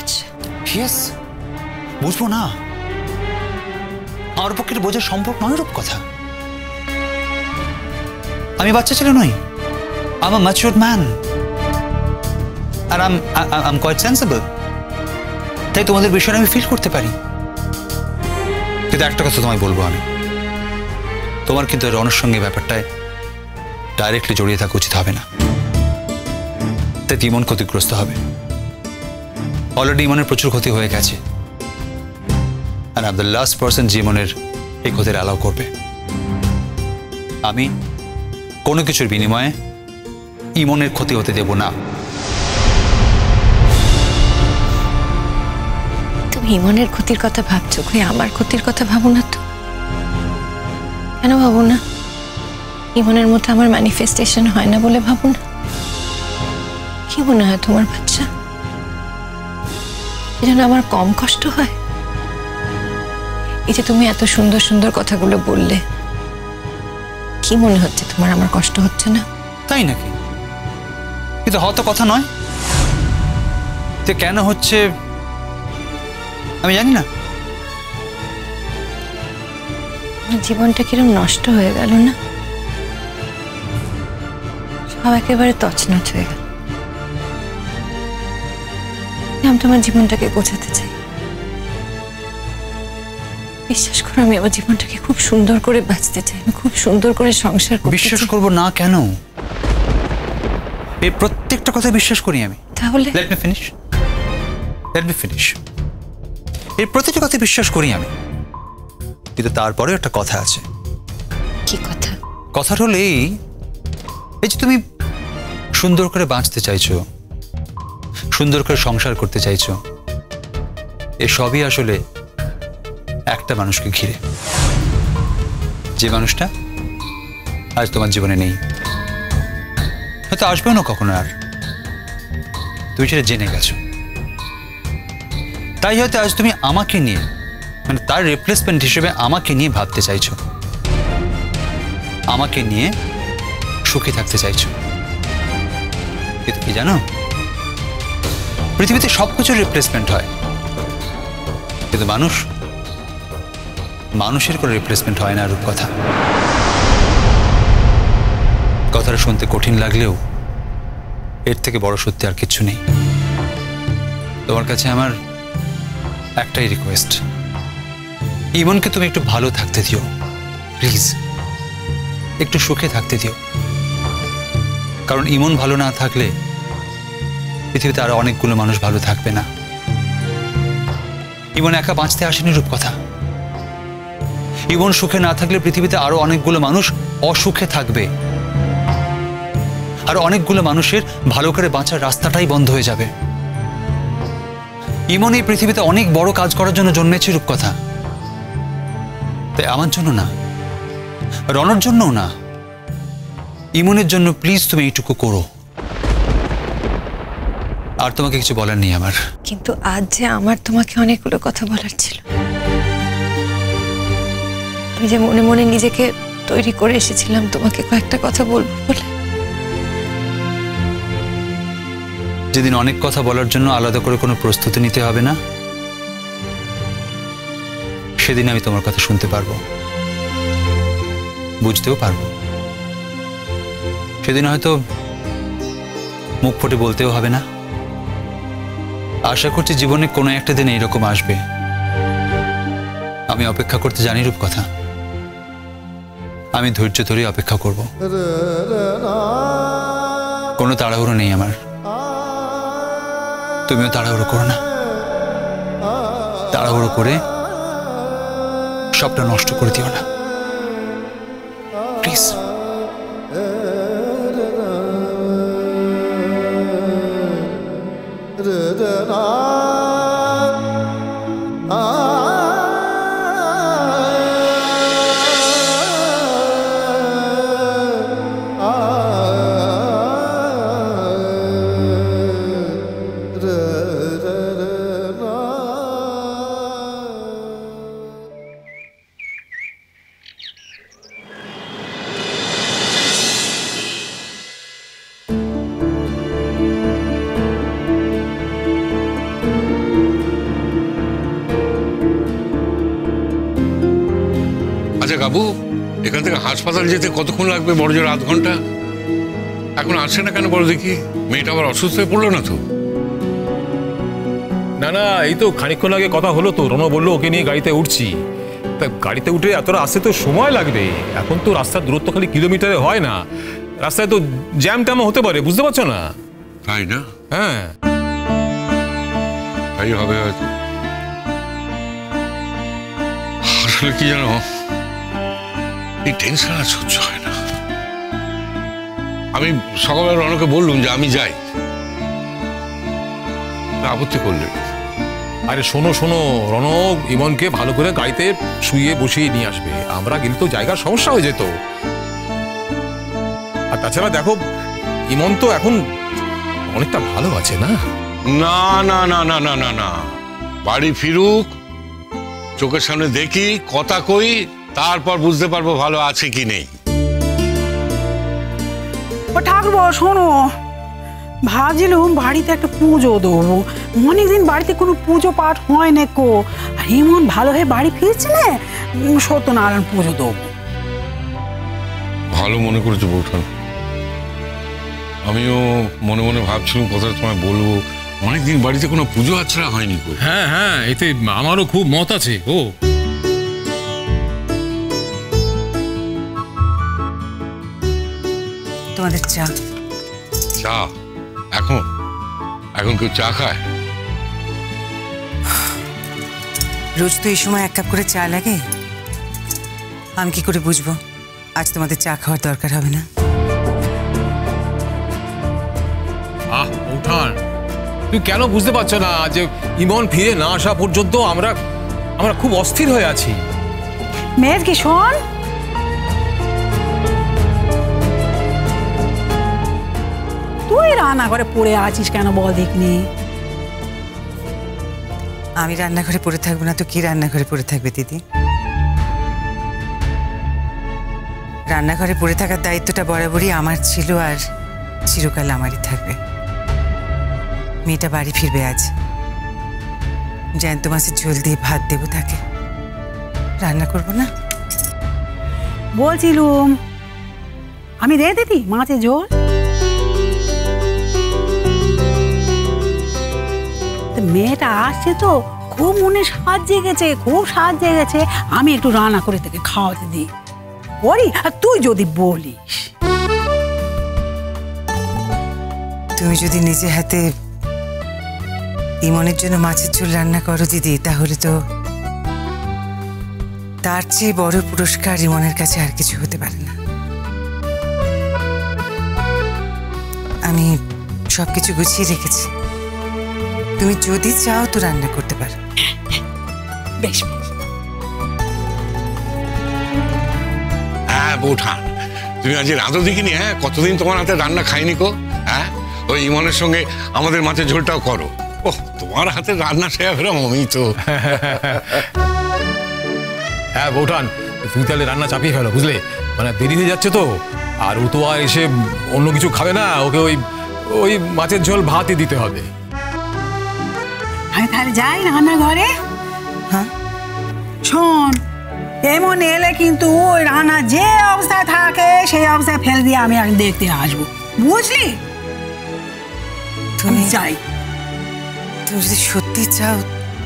বাচ্চা। ইয়েস, বুঝবো না? আমার পক্ষে বোঝা সম্ভব নয় রূপ কথা। আমি বাচ্চা ছেলে নই, I am a matured man আর আই এম কোয়াইট সেন্সিবল। তাই তোমাদের বিষয়টা আমি ফিল করতে পারি। কিন্তু একটা কথা তোমায় বলবো, আমি তোমার কিন্তু রনের সঙ্গে ব্যাপারটায় ডাইরেক্টলি জড়িয়ে থাকা উচিত হবে না। তাই ইমন ক্ষতিগ্রস্ত হবে। অলরেডি ইমনের প্রচুর ক্ষতি হয়ে গেছে, আর I am the last person যে ইমনের এই ক্ষতির অ্যালাউ করবে। আমি কোনো কিছুর বিনিময়ে ইমনের ক্ষতি হতে দেব না। তুমি ইমনের ক্ষতির কথা ভাবছো, কই আমার ক্ষতির কথা ভাবো না তো? কেন ভাবো না? ইমনের মতো আমার ম্যানিফেস্টেশন হয় না বলে ভাবো না? কি মনে হয় তোমার বাচ্চা এজন্য আমার কম কষ্ট হয়? এই যে তুমি এত সুন্দর সুন্দর কথাগুলো বললে, কি মনে হচ্ছে তোমার আমার কষ্ট হচ্ছে না? তাই নাকি? কিন্তু হয়তো কথা নয়, যে কেন হচ্ছে আমি জানি না। জীবনটা কিরম নষ্ট হয়ে গেল না? সব একেবারে তছনছ হয়ে গেল। আমি তোমার জীবনটাকে গোছাতে চাই। বিশ্বাস করো, আমি আমার জীবনটাকে খুব সুন্দর করে বাঁচতে চাই। আমি খুব সুন্দর করে সংসার করতে চাই। বিশ্বাস করবো না কেন? এই প্রত্যেকটা কথা বিশ্বাস করি আমি। তাহলে লেট মি ফিনিশ। এই প্রত্যেকটা কথা বিশ্বাস করি আমি, কিন্তু তারপরে একটা কথা আছে। কি কথা? কথাটা হলো এই যে তুমি সুন্দর করে বাঁচতে চাইছো, সুন্দর করে সংসার করতে চাইছো, এসবই আসলে একটা মানুষকে ঘিরে, যে মানুষটা আজ তোমার জীবনে নেই, হয়তো আসবেও না কখনো আর। তুমি সেটা জেনে গেছো, তাই হয়তো আজ তুমি আমাকে নিয়ে, মানে তার রিপ্লেসমেন্ট হিসেবে আমাকে নিয়ে ভাবতে চাইছো, আমাকে নিয়ে সুখে থাকতে চাইছো। কিন্তু কি জানো, পৃথিবীতে সবকিছুর রিপ্লেসমেন্ট হয়, কিন্তু মানুষের কোনো রিপ্লেসমেন্ট হয় না। রূপকথা, কথাটা শুনতে কঠিন লাগলেও এর থেকে বড় সত্যি আর কিছু নেই। তোমার কাছে আমার একটাই রিকোয়েস্ট, ইমনকে তুমি একটু ভালো থাকতে দিও প্লিজ, একটু সুখে থাকতে দিও। কারণ ইমন ভালো না থাকলে পৃথিবীতে আরো অনেকগুলো মানুষ ভালো থাকবে না। ইমন একা বাঁচতে আসেনি রূপকথা। ইমন সুখে না থাকলে পৃথিবীতে আরো অনেকগুলো মানুষ অসুখে থাকবে, আর অনেকগুলো মানুষের ভালো করে বাঁচার রাস্তাটাই বন্ধ হয়ে যাবে। ইমন এই পৃথিবীতে অনেক বড় কাজ করার জন্য জন্মেছে রূপকথা, তাই আমার জন্য না, রণর জন্যও না, ইমনের জন্য প্লিজ তুমি এইটুকু করো। আর তোমাকে কিছু বলার নেই আমার। কিন্তু আজ যে আমার তোমাকে অনেকগুলো কথা বলার ছিল। আমি যে মনে মনে নিজেকে তৈরি করে এসেছিলাম তোমাকে কয়েকটা কথা বলবো বলে। যেদিন অনেক কথা বলার জন্য আলাদা করে কোনো প্রস্তুতি নিতে হবে না, সেদিন আমি তোমার কথা শুনতে পারবো, বুঝতেও পারবো। সেদিন হয়তো মুখ ফুটে বলতেও হবে না। আশা করছি জীবনে কোনো একটা দিন এইরকম আসবে। আমি অপেক্ষা করতে জানি রূপকথা, আমি ধৈর্য ধরে অপেক্ষা করব। কোনো তাড়াহুড়ো নেই আমার, তুমিও তাড়াহুড়ো করো না। তাড়াহুড়ো করে সবটা নষ্ট করে দিও না প্লিজ। কাবু, এখান থেকে হাসপাতাল যেতে কতক্ষণ লাগবে? বড় জোর আধ ঘন্টা। এখন আসছে না কেন বলো দেখি? মেয়েটা আবার অসুস্থ হয়ে পড়লো না তো? না না, এই তো খানিকক্ষণ আগে কথা হলো তো, রণ বললো ওকে নিয়ে গাড়িতে উঠছি। তা গাড়িতে উঠে এতটা আসতে তো সময় লাগবে। এখন তো রাস্তার দূরত্ব খালি কিলোমিটারে হয় না, রাস্তায় তো জ্যাম ট্যামও হতে পারে, বুঝতে পারছো না? তাই না? হ্যাঁ, তাই হবে হয়তো। আসলে কি জানো, এই টেনশন আর সহ্য হয় না। আমি সকালবেলা রণকে বললুম যে আমি যাই, আপত্তি করলে। আরে শোনো শোনো, রণ ইমনকে ভালো করে গাড়িতে শুয়ে বসিয়ে নিয়ে আসবে, আমরা গেলে তো জায়গার সমস্যা হয়ে যেত। আর তাছাড়া দেখো, ইমন তো এখন অনেকটা ভালো আছে না? না না না না না না না, বাড়ি ফিরুক, চোখের সামনে দেখি, কথা কই, তারপর বুঝতে পারবো ভালো আছে কি নেই। ও ঠাকুর শোনো, ভাবছিলাম বাড়িতে একটা পুজো দেবো, অনেকদিন বাড়িতে কোনো পুজো পাঠ হয় না কো। আর এমন ভালো হয়ে বাড়ি ফিরছে না, সত্যনারায়ণ পুজো দেবো। ভালো মনে করেছো বৌঠান, আমিও মনে মনে ভাবছিলাম কথাটা তোমায় বলবো। অনেকদিন বাড়িতে কোনো পুজো আচ্ছা হয়নি গো। হ্যাঁ হ্যাঁ, এতে আমারও খুব মত আছে। ও তোমাদের চা। চা? এখন এখন কেউ চা খায়? রোজ তো এই সময় 1 কাপ করে চা লাগে, আমি কি করে বুঝবো আজ তোমাদের চা খাওয়ার দরকার হবে না? আহ উঠান, তুই কেন বুঝতে পারছো না যে ইমন ফিরে না আসা পর্যন্ত আমরা খুব অস্থির হয়ে আছি। মেয়ের কি শোন, তুই রান্নাঘরে পড়ে আছিস কেন বল দেখনি? আমি রান্নাঘরে পড়ে থাকবো না তো কি রান্নাঘরে পড়ে থাকবে দিদি? রান্নাঘরে পড়ে থাকার দায়িত্বটা বরাবরই আমার ছিল, আর চিরকাল আমারই থাকবে। মেয়েটা বাড়ি ফিরবে আজ, জ্যান্ত মাছের ঝোল দিয়ে ভাত দেবো তাকে, রান্না করবো না। বলছিলুম আমি রে দিদি মাছের ঝোল। মেয়েটা আসছে তো, খুব মনে স্বাদ জেগেছে, খুব স্বাদ জেগেছে, আমি একটু রান্না করে তাকে খাওয়াতে দিই বলি। আর তুই যদি বলিস, তুমি যদি নিজে হাতে ইমনের জন্য মাছের ঝোল রান্না করো দিদি, তাহলে তো তার চেয়ে বড় পুরস্কার ইমনের কাছে আর কিছু হতে পারে না। আমি সবকিছু গুছিয়ে রেখেছি, তুমি যদি চাও তো রান্না করতে পারো। বেশ। হ্যাঁ বৌঠান, তুমি আজ রাঁধো দেখিনি। হ্যাঁ, কতদিন তোমার হাতে রান্না খাইনি কো। হ্যাঁ, ওই ইমনের সঙ্গে আমাদের মাছের ঝোলটাও করো। ওহ, তোমার হাতে রান্না শেয়া ফেরাম আমি তো। হ্যাঁ বৌঠান, তুমি তাহলে রান্না চাপিয়ে ফেলো, বুঝলে? মানে দেরি হয়ে যাচ্ছে তো, আর ও তো আর এসে অন্য কিছু খাবে না, ওকে ওই মাছের ঝোল ভাতই দিতে হবে। আমি তাহলে যাই রান্নাঘরে। হ্যাঁ শোন, এমন এলে কিন্তু ওই রান্না যে অবস্থায় থাকে সেই অবস্থায় ফেলে দিয়ে আমি আগে দেখতে আসবো, বুঝলি? তুমি যাই। তুমি যদি সত্যি চাও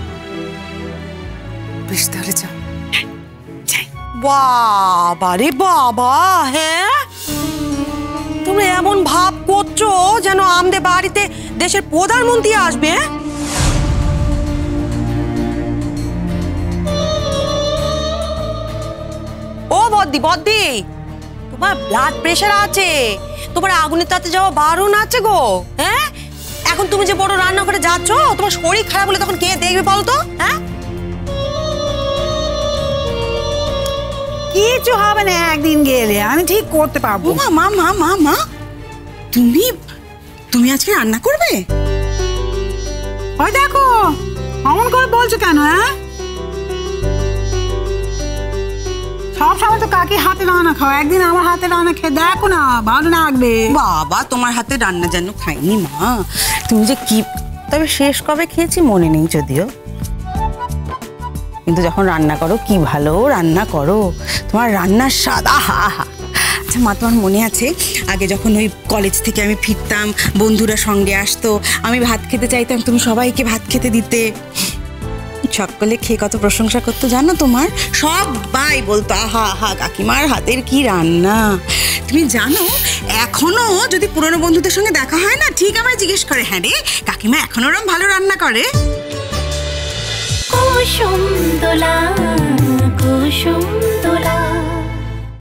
বেশ, তাহলে যাও। বাবা রে বাবা, হ্যাঁ তোমরা এমন ভাব করছো যেন আমাদের বাড়িতে দেশের প্রধানমন্ত্রী আসবে। ও বদ্দি বদ্দি, তোমার ব্লাড প্রেশার আছে, তোমার আগুনের তাতে যাওয়া বারণ আছে গো। হ্যাঁ, এখন তুমি যে বড় রান্না করে যাচ্ছ, তোমার শরীর খারাপ হলে তখন কে দেখবে বলো তো? হ্যাঁ, কিছু হবে না, একদিন গেলে আমি ঠিক করতে পারবো। মা মা মা মা মা, তুমি আজকে রান্না করবে? ওই দেখো, অমন করে বলছো কেন? হ্যাঁ, সব সময় তো কাকি হাতে রান্না খাও, একদিন আমার হাতে রান্না খেয়ে দেখো না, ভালো লাগবে। বাবা, তোমার হাতে রান্না যেন খাইনি মা। তুমি যে কি, তবে শেষ কবে খেয়েছি মনে নেই যদিও, বন্ধু যখন রান্না করো কি ভালো রান্না করো, তোমার রান্নার স্বাদ আহা আহা। আচ্ছা মা, তোমার মনে আছে আগে যখন ওই কলেজ থেকে আমি ফিরতাম, বন্ধুরা সঙ্গে আসতো, আমি ভাত খেতে চাইতাম, তুমি সবাইকে ভাত খেতে দিতে, সকলে খেয়ে কত প্রশংসা করতো জানো তোমার? সবাই বলতো আহা আহা কাকিমার হাতের কি রান্না। তুমি জানো এখনো যদি পুরনো বন্ধুদের সঙ্গে দেখা হয় না, ঠিক আমায় জিজ্ঞেস করে, হ্যাঁ রে কাকিমা এখনো ওরম ভালো রান্না করে? কুসুম দোলা কুসুম